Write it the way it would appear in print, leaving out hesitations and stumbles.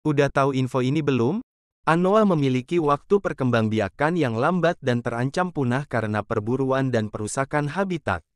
Udah tahu info ini belum? Anoa memiliki waktu perkembangbiakan yang lambat dan terancam punah karena perburuan dan perusakan habitat.